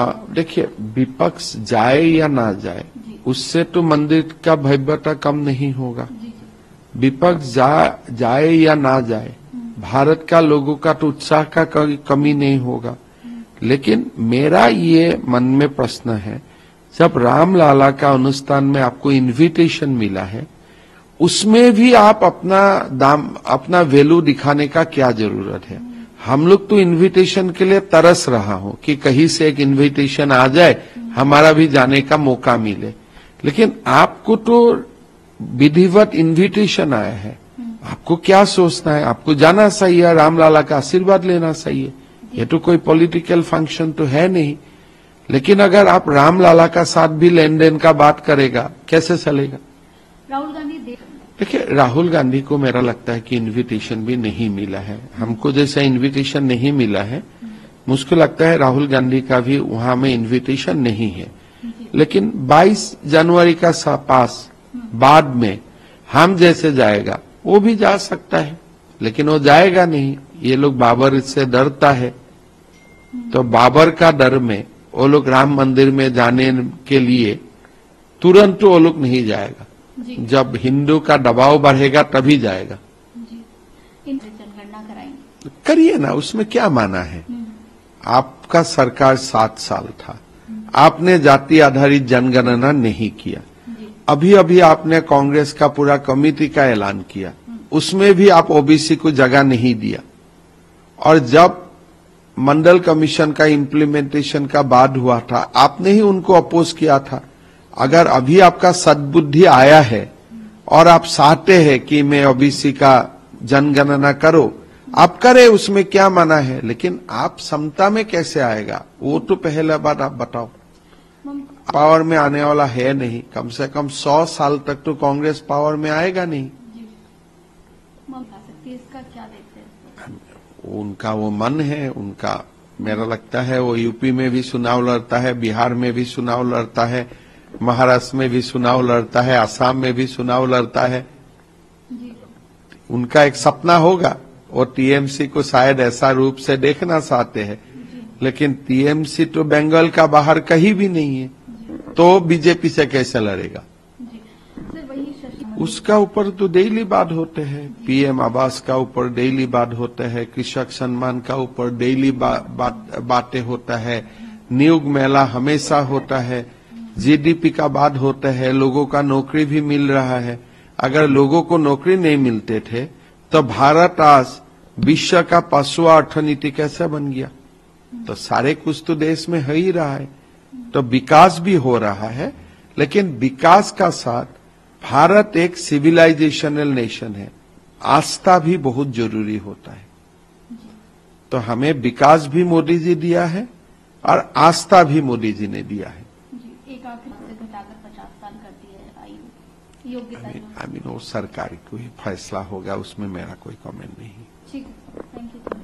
देखिए, विपक्ष जाए या ना जाए उससे तो मंदिर का भव्यता कम नहीं होगा। विपक्ष जाए या ना जाए, भारत का लोगों का तो उत्साह का कमी नहीं होगा। लेकिन मेरा ये मन में प्रश्न है, जब रामलाला का अनुष्ठान में आपको इनविटेशन मिला है, उसमें भी आप अपना वैल्यू दिखाने का क्या जरूरत है? हम लोग तो इनविटेशन के लिए तरस रहा हो कि कहीं से एक इनविटेशन आ जाए, हमारा भी जाने का मौका मिले। लेकिन आपको तो विधिवत इनविटेशन आया है, आपको क्या सोचना है? आपको जाना सही है, रामलाला का आशीर्वाद लेना सही है। ये तो कोई पॉलिटिकल फंक्शन तो है नहीं। लेकिन अगर आप रामलाला का साथ भी लेन देन का बात करेगा, कैसे चलेगा? राहुल गांधी देखिए, राहुल गांधी को मेरा लगता है कि इनविटेशन भी नहीं मिला है। हमको जैसा इनविटेशन नहीं मिला है, मुझको लगता है राहुल गांधी का भी वहां में इनविटेशन नहीं है। लेकिन 22 जनवरी का पास बाद में हम जैसे जाएगा वो भी जा सकता है, लेकिन वो जाएगा नहीं। ये लोग बाबर इससे डरता है, तो बाबर का डर में वो लोग राम मंदिर में जाने के लिए तुरंत वो लोग नहीं जाएगा। जब हिंदू का दबाव बढ़ेगा तभी जाएगा। जनगणना कराएंगे, करिए ना, उसमें क्या माना है? आपका सरकार 7 साल था, आपने जाति आधारित जनगणना नहीं किया। अभी अभी आपने कांग्रेस का पूरा कमेटी का ऐलान किया, उसमें भी आप ओबीसी को जगह नहीं दिया। और जब मंडल कमीशन का इम्प्लीमेंटेशन का बाद हुआ था, आपने ही उनको अपोज किया था। अगर अभी आपका सद्बुद्धि आया है और आप चाहते हैं कि मैं ओबीसी का जनगणना करो, आप करें, उसमें क्या माना है। लेकिन आप समता में कैसे आएगा, वो तो पहला बात आप बताओ। पावर में आने वाला है नहीं, कम से कम 100 साल तक तो कांग्रेस पावर में आएगा नहीं। इसका क्या देखते हैं? उनका वो मन है, उनका मेरा लगता है वो यूपी में भी चुनाव लड़ता है, बिहार में भी चुनाव लड़ता है, महाराष्ट्र में भी चुनाव लड़ता है, असम में भी चुनाव लड़ता है। उनका एक सपना होगा, और टीएमसी को शायद ऐसा रूप से देखना चाहते हैं। लेकिन टीएमसी तो बंगाल का बाहर कहीं भी नहीं है, तो बीजेपी से कैसे लड़ेगा? उसका ऊपर तो डेली बात होते हैं, पीएम आवास का ऊपर डेली बात होता है, कृषक सम्मान का ऊपर डेली बातें होता है, नियोग मेला हमेशा होता है, जीडीपी का बात होता है, लोगों का नौकरी भी मिल रहा है। अगर लोगों को नौकरी नहीं मिलते थे तो भारत आज विश्व का 5वां अर्थनीति कैसे बन गया? तो सारे कुछ तो देश में हो ही रहा है, तो विकास भी हो रहा है। लेकिन विकास का साथ भारत एक सिविलाइजेशनल नेशन है, आस्था भी बहुत जरूरी होता है। तो हमें विकास भी मोदी जी दिया है और आस्था भी मोदी जी ने दिया है। एक आखिर से घटाकर 50 साल कर दी है आयु योग्यता। वो सरकार को ही फैसला होगा, उसमें मेरा कोई कमेंट नहीं। ठीक है, थैंक यू।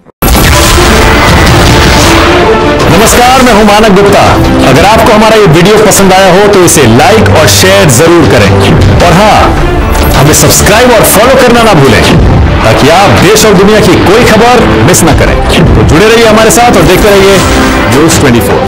नमस्कार, मैं हूं मानक गुप्ता। अगर आपको हमारा ये वीडियो पसंद आया हो तो इसे लाइक और शेयर जरूर करें, और हाँ, हमें सब्सक्राइब और फॉलो करना ना भूलें, ताकि आप देश और दुनिया की कोई खबर मिस ना करें। तो जुड़े रहिए हमारे साथ और देखते रहिए न्यूज़ 24।